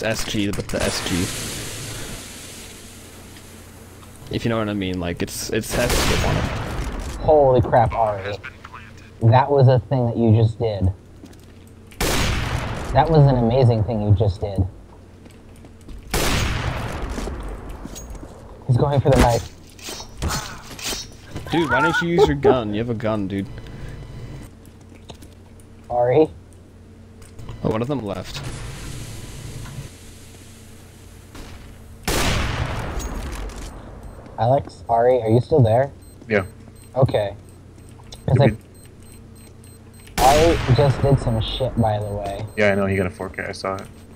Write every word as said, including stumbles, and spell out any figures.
it's S G with the S G. If you know what I mean, like it's it's has skip on it. Holy crap, Ari. That was a thing that you just did. That was an amazing thing you just did. He's going for the knife. Dude, why don't you use your gun? You have a gun, dude. Ari? Oh, one of them left. Alex? Ari, are you still there? Yeah. Okay. It's like... Ari just did some shit, by the way. Yeah, I know, he got a four K, I saw it.